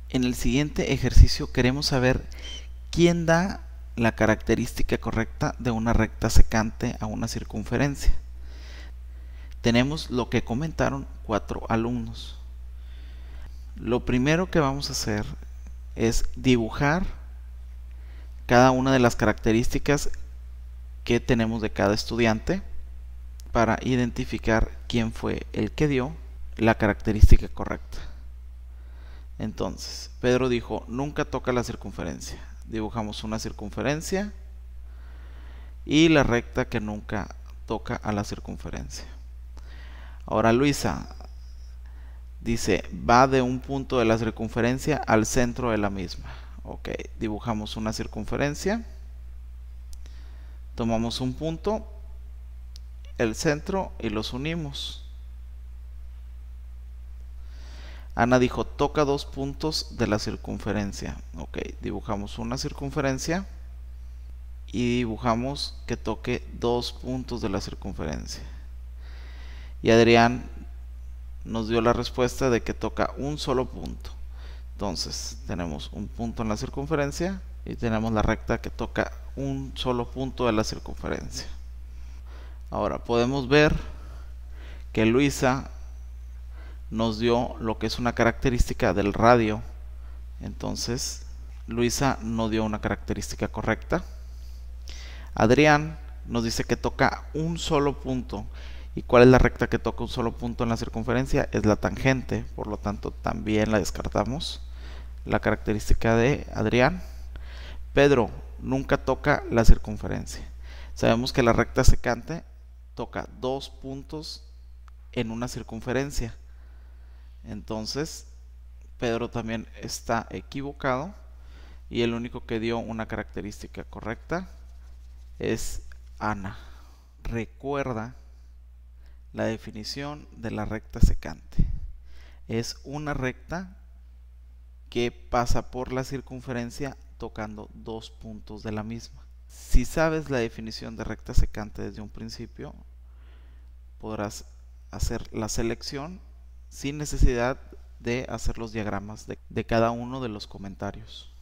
En el siguiente ejercicio queremos saber quién da la característica correcta de una recta secante a una circunferencia. Tenemos lo que comentaron 4 alumnos. Lo primero que vamos a hacer es dibujar cada una de las características que tenemos de cada estudiante para identificar quién fue el que dio la característica correcta. Entonces, Pedro dijo, nunca toca la circunferencia. Dibujamos una circunferencia y la recta que nunca toca a la circunferencia. Ahora Luisa dice, va de un punto de la circunferencia al centro de la misma. Ok, dibujamos una circunferencia, tomamos un punto, el centro y los unimos. Ana dijo, toca 2 puntos de la circunferencia. Ok, dibujamos una circunferencia y dibujamos que toque 2 puntos de la circunferencia. Y Adrián nos dio la respuesta de que toca un solo punto. Entonces tenemos un punto en la circunferencia y tenemos la recta que toca un solo punto de la circunferencia. Ahora podemos ver que Luisa nos dio lo que es una característica del radio. Entonces Luisa no dio una característica correcta. Adrián nos dice que toca un solo punto. ¿Y cuál es la recta que toca un solo punto en la circunferencia? Es la tangente, por lo tanto también la descartamos. La característica de Adrián. Pedro nunca toca la circunferencia. Sabemos que la recta secante toca 2 puntos en una circunferencia. Entonces, Pedro también está equivocado y el único que dio una característica correcta es Ana. Recuerda la definición de la recta secante. Es una recta que pasa por la circunferencia tocando 2 puntos de la misma. Si sabes la definición de recta secante desde un principio, podrás hacer la selección sin necesidad de hacer los diagramas de cada uno de los comentarios.